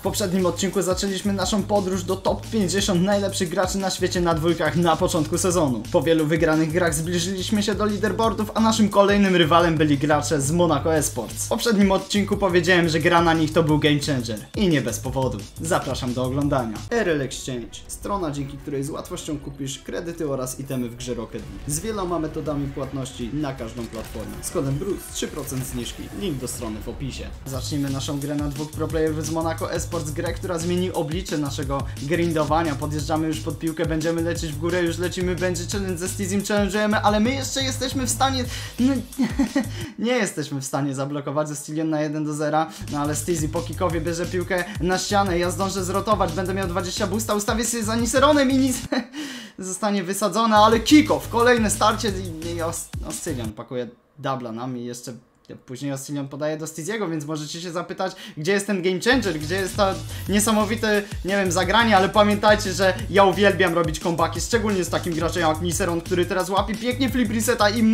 W poprzednim odcinku zaczęliśmy naszą podróż do top 50 najlepszych graczy na świecie na dwójkach na początku sezonu. Po wielu wygranych grach zbliżyliśmy się do leaderboardów, a naszym kolejnym rywalem byli gracze z Monaco Esports. W poprzednim odcinku powiedziałem, że gra na nich to był game changer. I nie bez powodu. Zapraszam do oglądania. RL Exchange. Strona, dzięki której z łatwością kupisz kredyty oraz itemy w grze Rocket League. Z wieloma metodami płatności na każdą platformę. Z kodem BRUCE 3% zniżki. Link do strony w opisie. Zacznijmy naszą grę na dwóch proplayerów z Monaco Esports, grę, która zmieni oblicze naszego grindowania. Podjeżdżamy już pod piłkę, będziemy lecieć w górę, już lecimy, będzie challenge ze Steezym, challenge'ujemy, ale my jeszcze jesteśmy w stanie... No, nie jesteśmy w stanie zablokować ze Steezem na 1-0, no ale Steezy po kickowie bierze piłkę na ścianę, ja zdążę zrotować, będę miał 20 boosta, ustawię się za Niseronem i zostanie wysadzona, ale kickoff, kolejne starcie i Oscylion pakuje dubla nam i jeszcze później Oscylion podaje do Steeziego, więc możecie się zapytać, gdzie jest ten game changer, gdzie jest to niesamowite, nie wiem, zagranie, ale pamiętajcie, że ja uwielbiam robić comebacki, szczególnie z takim graczem jak Niseron, który teraz łapie pięknie flip reseta i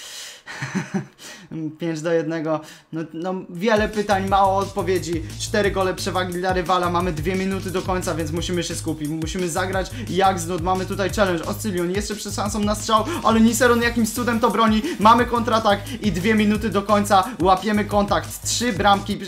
5-1, no wiele pytań, mało odpowiedzi, 4 gole przewagi dla rywala, mamy 2 minuty do końca, więc musimy się skupić, musimy zagrać jak znud, mamy tutaj challenge, Oscylion jeszcze przed szansą na strzał, ale Niseron jakimś cudem to broni, mamy kontratak i 2 minuty do końca, łapiemy kontakt, 3 bramki,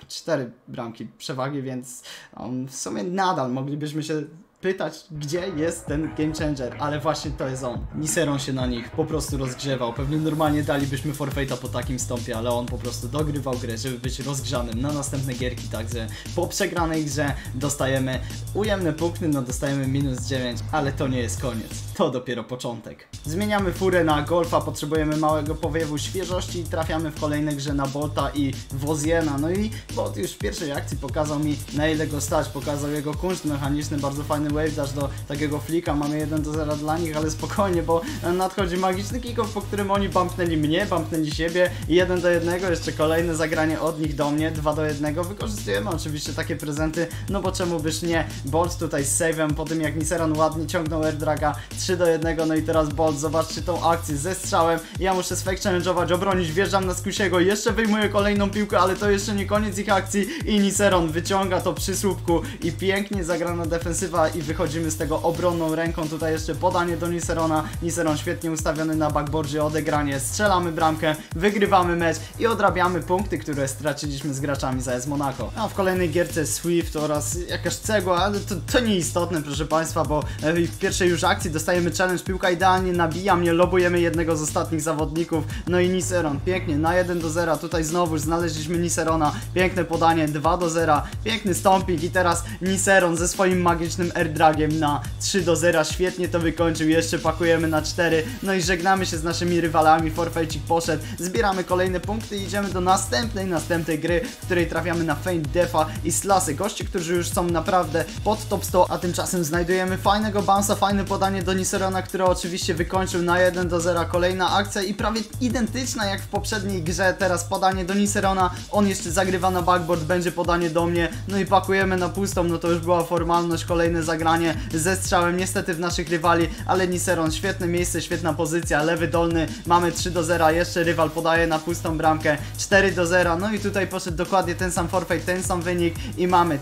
4 bramki przewagi, więc w sumie nadal moglibyśmy się pytać, gdzie jest ten game changer, ale właśnie to jest on. Niseron się na nich po prostu rozgrzewał. Pewnie normalnie dalibyśmy forfeita po takim stąpie, ale on po prostu dogrywał grę, żeby być rozgrzanym na następne gierki, także po przegranej grze dostajemy ujemne punkty, no dostajemy -9, ale to nie jest koniec. To dopiero początek. Zmieniamy furę na Golfa, potrzebujemy małego powiewu świeżości i trafiamy w kolejnej grze na Bolta i Woziena. No i Bolt już w pierwszej akcji pokazał mi, na ile go stać, pokazał jego kunszt mechaniczny, bardzo fajny wave dash do takiego flika, mamy 1-0 dla nich, ale spokojnie, bo nadchodzi magiczny kickoff, po którym oni bumpnęli mnie, bumpnęli siebie i 1-1, jeszcze kolejne zagranie od nich do mnie, 2-1, wykorzystujemy oczywiście takie prezenty, no bo czemu byś nie. Bolt tutaj z save'em, po tym jak Niseron ładnie ciągnął airdraga, 3-1, no i teraz Bolt, zobaczcie tą akcję ze strzałem, ja muszę fake challenge'ować, obronić, wjeżdżam na Skusiego, jeszcze wyjmuję kolejną piłkę, ale to jeszcze nie koniec ich akcji i Niseron wyciąga to przy słupku i pięknie zagrana defensywa i wychodzimy z tego obronną ręką, tutaj jeszcze podanie do Niserona, Niseron świetnie ustawiony na backboardzie, odegranie, strzelamy bramkę, wygrywamy mecz i odrabiamy punkty, które straciliśmy z graczami z AS Monaco. A w kolejnej gierce Swift oraz jakaś cegła, ale to nieistotne, proszę Państwa, bo w pierwszej już akcji dostajemy challenge, piłka idealnie nabija mnie, lobujemy jednego z ostatnich zawodników, no i Niseron, pięknie, na 1-0, tutaj znowu znaleźliśmy Niserona, piękne podanie, 2-0, piękny stomping i teraz Niseron ze swoim magicznym airdragiem na 3-0, świetnie to wykończył, jeszcze pakujemy na 4, no i żegnamy się z naszymi rywalami, forfejcik poszedł, zbieramy kolejne punkty i idziemy do następnej gry, w której trafiamy na Feint Defa i Slasy, goście, którzy już są naprawdę pod top 100, a tymczasem znajdujemy fajnego bounce'a, fajne podanie do Niserona, które oczywiście wykończył na 1-0, kolejna akcja i prawie identyczna jak w poprzedniej grze, teraz podanie do Niserona, on jeszcze zagrywa na backboard, będzie podanie do mnie, no i pakujemy na pustą, no to już była formalność, kolejne zagranie ze strzałem, niestety w naszych rywali, ale Niseron, świetne miejsce, świetna pozycja, lewy dolny, mamy 3-0, jeszcze rywal podaje na pustą bramkę, 4-0, no i tutaj poszedł dokładnie ten sam forfeit, ten sam wynik i mamy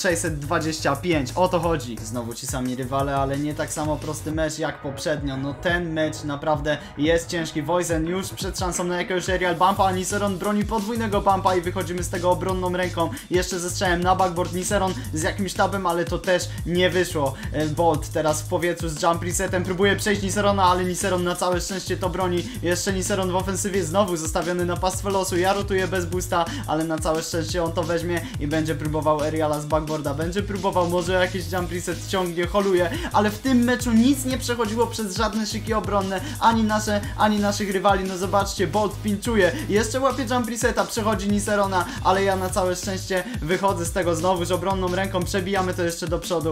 1625, o to chodzi. Znowu ci sami rywale, ale nie tak samo prosty mecz jak poprzednio, no ten mecz naprawdę jest ciężki. Wozen już przed szansą na jakiegoś aerial bumpa, a Niseron broni podwójnego bumpa i wychodzimy z tego obronną ręką, jeszcze ze strzałem na backboard, Niseron z jakimś tabem, ale to też nie wyszło. Bolt teraz w powietrzu z jump resetem próbuje przejść Niserona, ale Niseron na całe szczęście to broni. Jeszcze Niseron w ofensywie znowu zostawiony na pastwę losu, ja rotuję bez boosta, ale na całe szczęście on to weźmie i będzie próbował aeriala z backboarda, będzie próbował, może jakiś jump reset ciągnie, holuje, ale w tym meczu nic nie przechodziło przez żadne szyki obronne, ani naszych rywali, no zobaczcie, Bolt pinczuje, jeszcze łapie jump reseta, przechodzi Niserona, ale ja na całe szczęście wychodzę z tego znowu z obronną ręką, przebijamy to jeszcze do przodu,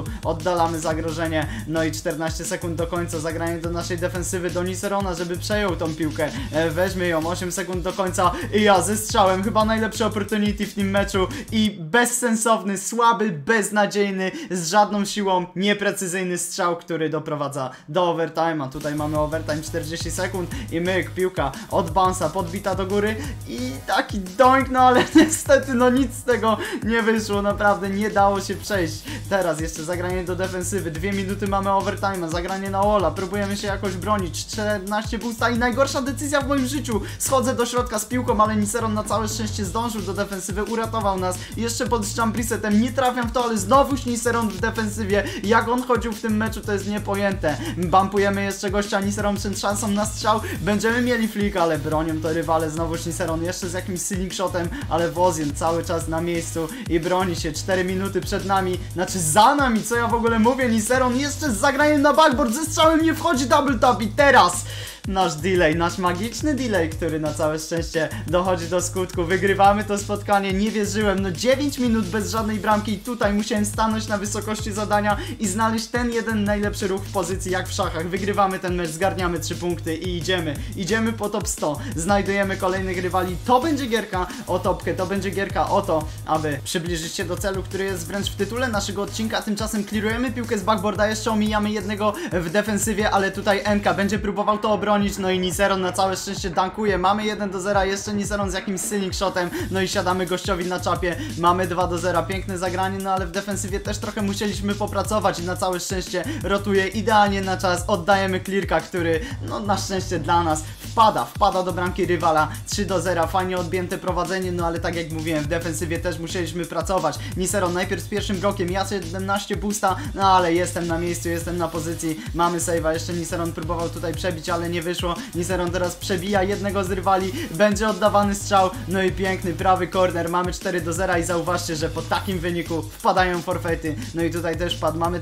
oddalamy zagrożenie, no i 14 sekund do końca, zagranie do naszej defensywy, do Niserona, żeby przejął tą piłkę, weźmie ją, 8 sekund do końca i ja ze strzałem, chyba najlepszy opportunity w tym meczu i bezsensowny, słaby, beznadziejny, z żadną siłą, nieprecyzyjny strzał, który doprowadza do overtime'a. Tutaj mamy overtime 40 sekund i myk, piłka od bounce'a podbita do góry i taki doink, no ale niestety no nic z tego nie wyszło, naprawdę nie dało się przejść. Teraz jeszcze zagranie do defensywy, 2 minuty mamy overtime'a, zagranie na Ola, próbujemy się jakoś bronić, 14 boosta i najgorsza decyzja w moim życiu, schodzę do środka z piłką, ale Niseron na całe szczęście zdążył do defensywy, uratował nas, jeszcze pod jump resetem, nie trafiam w to, ale znowuż Niseron w defensywie, jak on chodził w tym meczu to jest niepojęte. Bumpujemy jeszcze gościa, Niseron przed szansą na strzał, będziemy mieli flick, ale bronią to rywale, znowuż Niseron jeszcze z jakimś ceiling shotem, ale Wozien cały czas na miejscu i broni się, 4 minuty przed nami, znaczy za nami, co ja w ogóle mówię, Niseron jeszcze z zagraniem na backboard, ze strzałem nie wchodzi double tap i teraz nasz delay, nasz magiczny delay, który na całe szczęście dochodzi do skutku. Wygrywamy to spotkanie, nie wierzyłem, no 9 minut bez żadnej bramki i tutaj musiałem stanąć na wysokości zadania i znaleźć ten jeden najlepszy ruch w pozycji jak w szachach. Wygrywamy ten mecz, zgarniamy 3 punkty i idziemy po top 100, znajdujemy kolejnych rywali, to będzie gierka o topkę, to będzie gierka o to, aby przybliżyć się do celu, który jest wręcz w tytule naszego odcinka. Tymczasem clearujemy piłkę z backboarda, jeszcze omijamy jednego w defensywie, ale tutaj NK będzie próbował to obronić, no i Niseron na całe szczęście dankuje, mamy 1-0, jeszcze Niseron z jakimś ceiling shotem, no i siadamy gościowi na czapie, mamy 2-0, piękne zagranie, no ale w defensywie też trochę musieliśmy popracować i na całe szczęście rotuje idealnie na czas, oddajemy clearka, który no na szczęście dla nas wpada do bramki rywala, 3-0, fajnie odbijęte prowadzenie, no ale tak jak mówiłem, w defensywie też musieliśmy pracować. Niseron najpierw z pierwszym blokiem, ja 17 boosta, no ale jestem na miejscu, jestem na pozycji, mamy save'a, jeszcze Niseron próbował tutaj przebić, ale nie wyszło. Niseron teraz przebija jednego z rywali, będzie oddawany strzał, no i piękny prawy corner, mamy 4-0 i zauważcie, że po takim wyniku wpadają forfeity, no i tutaj też padł, mamy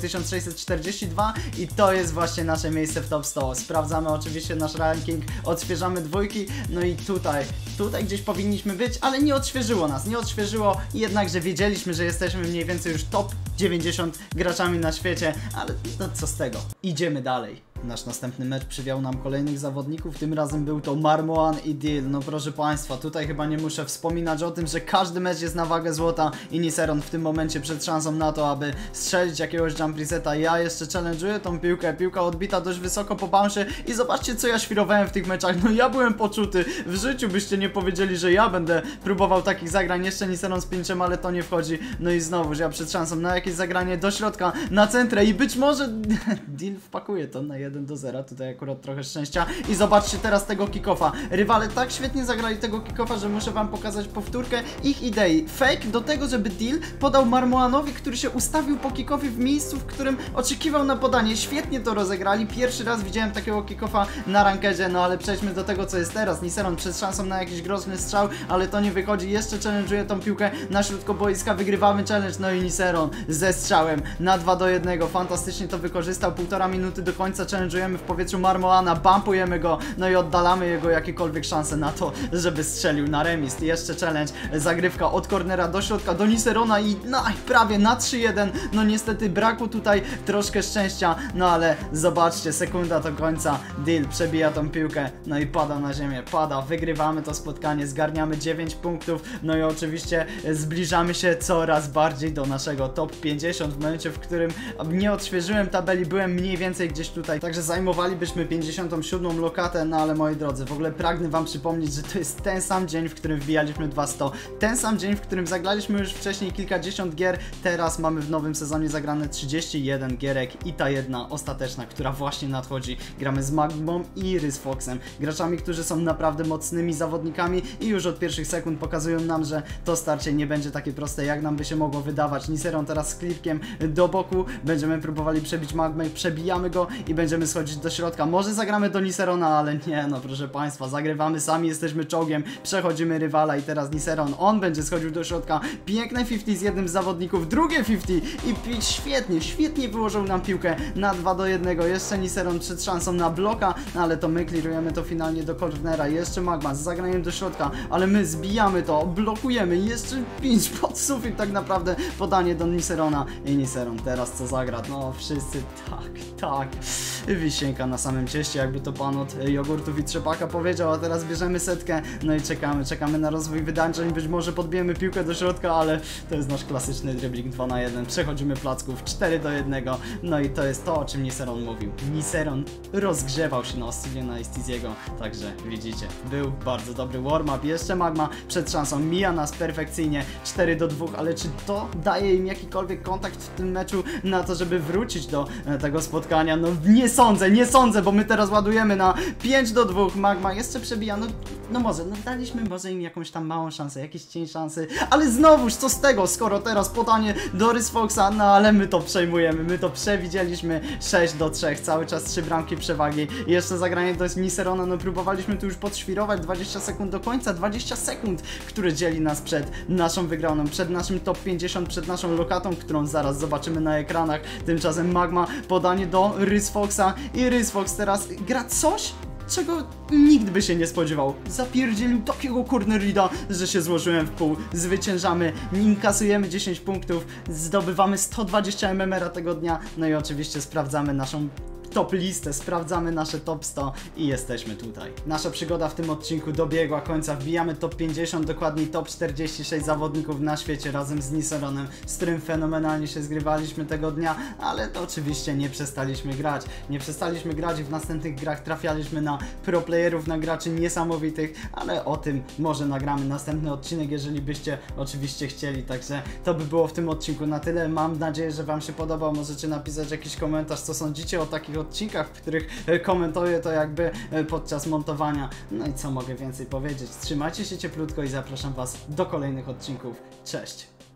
1642 i to jest właśnie nasze miejsce w top 100. Sprawdzamy oczywiście nasz ranking, odświeżamy dwójki, no i tutaj gdzieś powinniśmy być, ale nie odświeżyło nas, nie odświeżyło, jednakże wiedzieliśmy, że jesteśmy mniej więcej już top 90 graczami na świecie, ale no co z tego, idziemy dalej. Nasz następny mecz przywiał nam kolejnych zawodników, tym razem był to Marmoan i Deal. No proszę Państwa, tutaj chyba nie muszę wspominać o tym, że każdy mecz jest na wagę złota i Niseron w tym momencie przed szansą na to, aby strzelić jakiegoś jump reseta. Ja jeszcze challenge'uję tą piłkę, piłka odbita dość wysoko po bounce i zobaczcie, co ja świrowałem w tych meczach. No ja byłem poczuty, w życiu byście nie powiedzieli, że ja będę próbował takich zagrań, jeszcze Niseron z pinczem, ale to nie wchodzi. No i znowuż ja przed szansą na jakieś zagranie do środka, na centrę i być może Deal wpakuje to na 1-0, tutaj akurat trochę szczęścia i zobaczcie teraz tego kick-offa. Rywale tak świetnie zagrali tego kick-offa, że muszę wam pokazać powtórkę ich idei. Fake do tego, żeby Deal podał Marmoanowi, który się ustawił po kick-offie w miejscu, w którym oczekiwał na podanie. Świetnie to rozegrali, pierwszy raz widziałem takiego kick-offa na rankedzie, no ale przejdźmy do tego, co jest teraz. Niseron przed szansą na jakiś groźny strzał, ale to nie wychodzi, jeszcze challenge'uje tą piłkę na środku boiska, wygrywamy challenge, no i Niseron ze strzałem na 2-1, fantastycznie to wykorzystał, 1,5 minuty do końca, challenge'ujemy w powietrzu Marmoana, bumpujemy go, no i oddalamy jego jakiekolwiek szanse na to, żeby strzelił na remis. Jeszcze challenge, zagrywka od cornera do środka, do Niserona i prawie na 3-1, no niestety brakło tutaj troszkę szczęścia, no ale zobaczcie, sekunda do końca, Deal przebija tą piłkę, no i pada na ziemię, wygrywamy to spotkanie, zgarniamy 9 punktów, no i oczywiście zbliżamy się coraz bardziej do naszego top 50 w momencie, w którym nie odświeżyłem tabeli, byłem mniej więcej gdzieś tutaj, także zajmowalibyśmy 57 lokatę, no ale moi drodzy, w ogóle pragnę wam przypomnieć, że to jest ten sam dzień, w którym wbijaliśmy 200, ten sam dzień, w którym zagraliśmy już wcześniej kilkadziesiąt gier, teraz mamy w nowym sezonie zagrane 31 gierek i ta jedna ostateczna, która właśnie nadchodzi. Gramy z Magmą i Rysfoxem, graczami, którzy są naprawdę mocnymi zawodnikami i już od pierwszych sekund pokazują nam, że to starcie nie będzie takie proste, jak nam by się mogło wydawać. Niseron teraz z clearkiem do boku, będziemy próbowali przebić Magmę, przebijamy go i będziemy będziemy schodzić do środka. Może zagramy do Niserona, ale nie, no proszę państwa, zagrywamy sami, jesteśmy czołgiem, przechodzimy rywala i teraz Niseron, on będzie schodził do środka. Piękne 50 z jednym z zawodników, drugie 50 i świetnie wyłożył nam piłkę na 2-1. Jeszcze Niseron przed szansą na bloka, no ale to my clearujemy to finalnie do cornera. Jeszcze Magma z zagraniem do środka, ale my zbijamy to, blokujemy, jeszcze 5 pod sufit tak naprawdę, podanie do Niserona i Niseron teraz co zagra? No wszyscy tak, wisienka na samym cieście, jakby to pan od jogurtów i trzepaka powiedział, a teraz bierzemy setkę, no i czekamy na rozwój wydarzeń, być może podbijemy piłkę do środka, ale to jest nasz klasyczny dribbling 2 na 1, przechodzimy placków 4-1, no i to jest to, o czym Niseron mówił. Niseron rozgrzewał się na Oscyliona i Stiziego, także widzicie, był bardzo dobry warm-up, jeszcze Magma przed szansą, mija nas perfekcyjnie, 4-2, ale czy to daje im jakikolwiek kontakt w tym meczu na to, żeby wrócić do tego spotkania? No nie sądzę, bo my teraz ładujemy na 5-2, Magma jeszcze przebija, no może, no daliśmy może im jakąś tam małą szansę, jakiś cień szansy, ale znowuż co z tego, skoro teraz podanie do Rysfoxa, no ale my to przejmujemy, my to przewidzieliśmy, 6-3, cały czas 3 bramki przewagi, jeszcze zagranie do Niserona, no próbowaliśmy tu już podświrować, 20 sekund do końca, 20 sekund, które dzieli nas przed naszą wygraną, przed naszym top 50, przed naszą lokatą, którą zaraz zobaczymy na ekranach. Tymczasem Magma, podanie do Rysfoxa i Rysfox teraz gra coś, czego nikt by się nie spodziewał. Zapierdzielił takiego corner reada, że się złożyłem w pół. Zwyciężamy, inkasujemy 10 punktów, zdobywamy 120 MMR-a tego dnia, no i oczywiście sprawdzamy naszą top listę, sprawdzamy nasze top 100 i jesteśmy tutaj. Nasza przygoda w tym odcinku dobiegła końca, wbijamy top 50, dokładniej top 46 zawodników na świecie razem z Niseronem, z którym fenomenalnie się zgrywaliśmy tego dnia, ale to oczywiście nie przestaliśmy grać. Nie przestaliśmy grać i w następnych grach trafialiśmy na pro playerów, na graczy niesamowitych, ale o tym może nagramy następny odcinek, jeżeli byście oczywiście chcieli, także to by było w tym odcinku na tyle. Mam nadzieję, że wam się podobał, możecie napisać jakiś komentarz, co sądzicie o takich odcinkach, w których komentuję to jakby podczas montowania. No i co mogę więcej powiedzieć? Trzymajcie się cieplutko i zapraszam was do kolejnych odcinków. Cześć!